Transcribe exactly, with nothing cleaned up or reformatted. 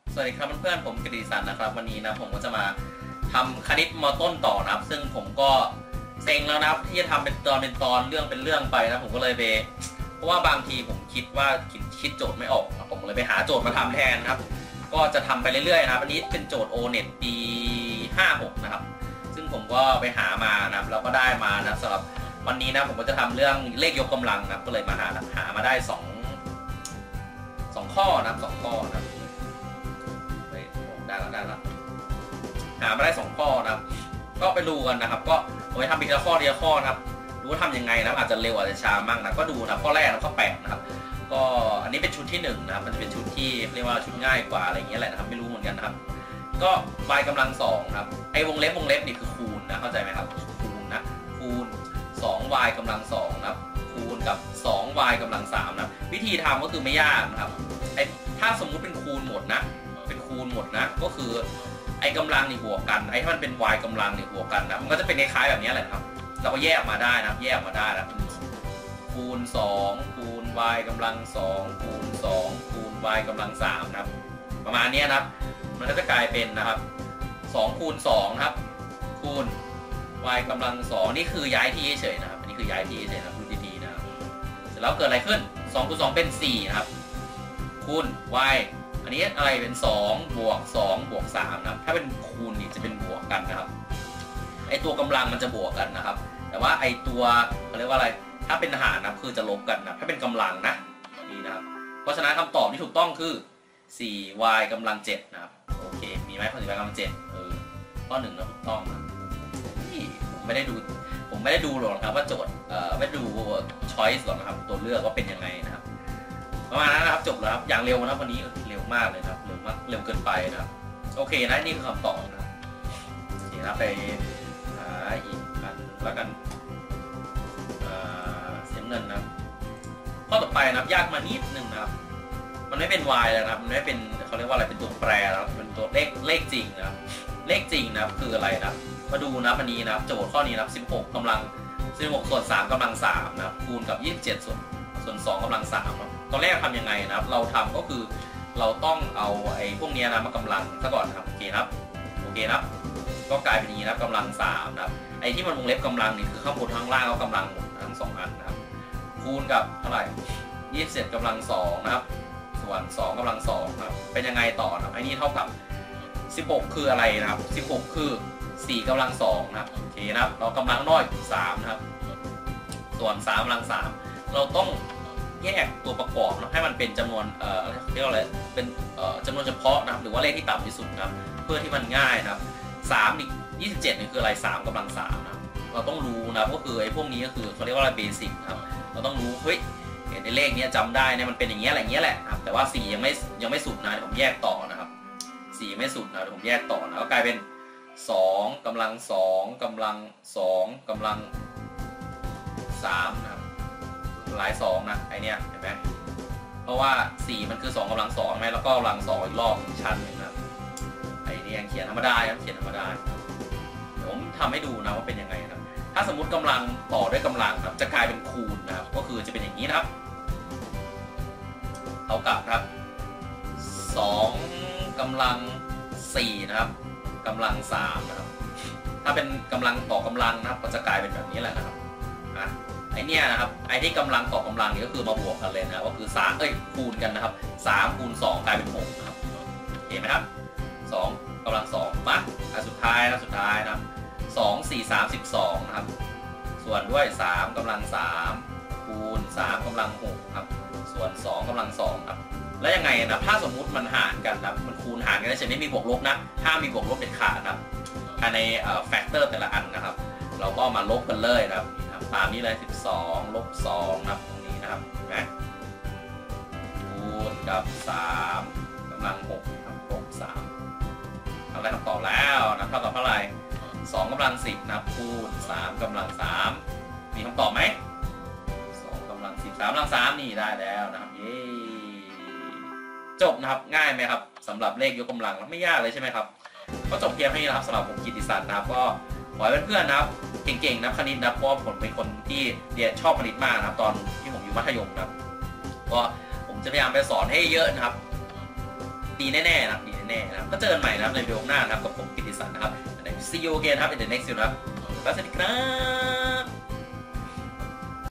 สวัสดีครับเพื่อนๆผมกฤษสันนะครับวันนี้นะผมก็จะมาทำคณิตมต้นต่อนะครับซึ่งผมก็เซ็งแล้วนะครับที่จะทำเป็นตอนเป็นตอนเรื่องเป็นเรื่องไปนะผมก็เลยไปเพราะว่าบางทีผมคิดว่าคิดคิดโจทย์ไม่ออกผมเลยไปหาโจทย์มาทำแทนครับก็จะทำไปเรื่อยๆนะครับอันนี้เป็นโจทย์ โอ เน็ต ปีห้าหกนะครับซึ่งผมก็ไปหามานะครับแล้วก็ได้มานะสำหรับวันนี้นะผมก็จะทำเรื่องเลขยกกำลังนะก็เลยมาหาหามาได้สองสองข้อนะสองข้อนะได้แล้วได้แล้วหามาได้สองข้อนะครับก็ไปดูกันนะครับก็ผมไปทำอีกละข้อเดียวข้อนะครับดูว่าทำยังไงนะอาจจะเร็วอาจจะช้ามากนะก็ดูนะข้อแรกนะข้อแปดนะครับก็อันนี้เป็นชุดที่หนึ่งนะครับมันจะเป็นชุดที่เรียกว่าชุดง่ายกว่าอะไรอย่างเงี้ยแหละนะครับไม่รู้เหมือนกันนะครับก็ y กำลังสองครับไอ้วงเล็บวงเล็บนี่คือคูณนะเข้าใจไหมครับคูณนะคูณ สอง y กำลังสองนะครับคูณกับ สอง y กำลังสามนะวิธีทำก็คือไม่ยากนะครับไอ้ถ้าสมมุติเป็นคูณหมดนะเป็นคูณหมดนะก็คือไอ้กำลังนี่บวกกันไอ้ที่มันเป็น y กำลังนี่บวกกันนะมันก็จะเป็นคล้ายๆแบบนี้แหละครับเราก็แยกออกมาได้นะแยกออกมาได้นะคูณสองคูณ y กำลังสองคูณสองคูณ y กำลังสามนะครับประมาณนี้นะครับมันก็จะกลายเป็นนะครับสองคูณสองครับคูณ y กำลังสองนี่คือย้ายที่เฉยๆนะครับอันนี้คือย้ายที่เฉยๆนะดูดีๆนะครับเสร็จแล้วเกิดอะไรขึ้นสองคูณสองเป็นสี่นะครับคูณ y อันนี้อะไรเป็นสองบวกสองบวกสามนะครับถ้าเป็นคูณนี่จะเป็นบวกกันนะครับไอตัวกำลังมันจะบวกกันนะครับแต่ว่าไอตัวเขาเรียกว่าอะไรถ้าเป็นหารนะคือจะลบกันนะถ้าเป็นกำลังนะนี่นะครับเพราะฉะนั้นคำตอบที่ถูกต้องคือ สี่ y กำลังเจ็ดนะครับโอเคมีไหมข้อสี่ y กำลังเจ็ดเออข้อหนึ่งเราถูกต้องนะนี่ผมไม่ได้ดูผมไม่ได้ดูหรอกครับว่าโจทย์เอ่อไม่ดู choice หรอกนะครับตัวเลือกว่าเป็นยังไงนะครับประมาณนั้นนะครับจบแล้วครับอย่างเร็วนะครับวันนี้เร็วมากเลยครับเร็วมากเร็วเกินไปนะครับโอเคนะนี่คือคำตอบนะครับโอเคนะไปหาอีกอันแล้วกันเสียเงินนะครับข้อต่อไปนะครับยากมานิดนึงนะครับมันไม่เป็น y แล้วนะครับมันไม่เป็นเขาเรียกว่าอะไรเป็นตัวแปรแล้วเป็นตัวเลขเลขจริงนะครับเลขจริงนะครับคืออะไรนะครับมาดูนะวันนี้นะครับโจทย์ข้อนี้นะครับสิบหกกำลังสิบหกส่วนสามกำลังสามนะครับคูณกับยี่สิบเจ็ดส่วนส่วนสองกำลังสามนะตอนแรกทำยังไงนะครับเราทำก็คือเราต้องเอาไอ้พวกนี้นะมากำลังซะก่อนนะครับโอเคครับโอเคนะก็กลายเป็นนี้นะกำลังสามนะครับไอ้ที่มันวงเล็บกำลังนี่คือข้างบนข้างล่างก็กำลังหมดทั้งสองอันนะครับคูณกับเท่าไหร่ยี่สิบเจ็ดกำลังสองนะครับส่วนสองกำลังสองครับเป็นยังไงต่อนะครับไอ้นี่เท่ากับสิบหกคืออะไรนะครับสิบหกคือสี่กำลังสองนะครับโอเคนะครับเรากำลังน้อยสามนะครับส่วนสามกำลังสามเราต้องแยกตัวประกอบนะให้มันเป็นจำนวนเอ่อเรียกว่าอะไรเป็นเอ่อจำนวนเฉพาะนะครับหรือว่าเลขที่ต่ำที่สุดนะครับเพื่อที่มันง่ายนะครับสามอีกยี่สิบเจ็ดนี่คืออะไรสามกำลังสามนะครับเราต้องรู้นะก็คือไอ้พวกนี้ก็คือเขาเรียกว่าอะไรเบสิกครับเราต้องรู้เฮ้ยในเลขนี้จำได้เนี่ยมันเป็นอย่างเงี้ยอะไรเงี้ยแหละครับแต่ว่าสี่ยังไม่ยังไม่สุดนะผมแยกต่อนะครับสี่ไม่สุดนะผมแยกต่อนะก็กลายเป็นสองกำลังสองกำลังสองกำลังสามนะครับหลายสองนะไอเนี้ยเห็นไหมเพราะว่าสี่มันคือสองกำลังสองไหมแล้วก็กำลังสองอีกรอบชั้นหนึ่งนะไอนี้ยังเขียนธรรมดาครับเขียนธรรมดาเดี๋ยวผมทำให้ดูนะว่าเป็นยังไงนะถ้าสมมุติกำลังต่อด้วยกำลังครับจะกลายเป็นคูณนะครับก็คือจะเป็นอย่างนี้นะครับเท่ากับครับสองกำลังสี่นะครับกำลังสามนะครับถ้าเป็นกำลังต่อกำลังนะครับก็จะกลายเป็นแบบนี้แหละนะครับอ่ะไอเนี้ยนะครับไอที่กำลังต่อกำลังนี่ก็คือมาบวกกันเลยนะก็คือสามเอ้ยคูณกันนะครับสามคูณสองกลายเป็นหกนะครับเห็นไหมครับสองกำลังสองมาอันสุดท้ายนะสุดท้ายนะครับสองสี่สามสิบสองนะครับส่วนด้วยสามกำลังสามคูณสามกำลังหกครับส่วนสองกำลังสองครับแล้วยังไงนะถ้าสมมุติมันหารกันนะมันคูณหารกันได้ใช่ไหมมีบวกลบนะห้ามมีบวกลบเด็ดขาดนะครับภายในแฟกเตอร์แต่ละอันนะครับเราก็มาลบกันเลยนะครับตามนี้เลยสิบสองลบสองนะครับตรงนี้นะครับเห็นไหมคูณกับสามกำลังหกครับลบสามทำได้คำตอบแล้วนะเท่ากับเท่าไหร่สองกำลังสิบนะครับคูณสามกำลังสามมีคำตอบไหมสองกำลังสิบสามกำลังสามนี่ได้แล้วนะครับเย้จบนะครับง่ายไหมครับสำหรับเลขยกกำลังไม่ยากเลยใช่ไหมครับก็จบเพียงแค่นี้นะครับสำหรับผมกิตติศักดิ์นะครับก็ขอให้เพื่อนๆนะครับเก่งๆนะคณิตนะเพราะผมเป็นคนที่เรียนชอบคณิตมากนะครับตอนที่ผมอยู่มัธยมนะครับก็ผมจะพยายามไปสอนให้เยอะนะครับดีแน่ๆนะดีแน่ๆนะครับก็เจอกันใหม่นะครับในวิดีโอหน้านะครับกับผมกิติศักดิ์นะครับ see you again ครับ in the next video นะครับสวัสดีครับ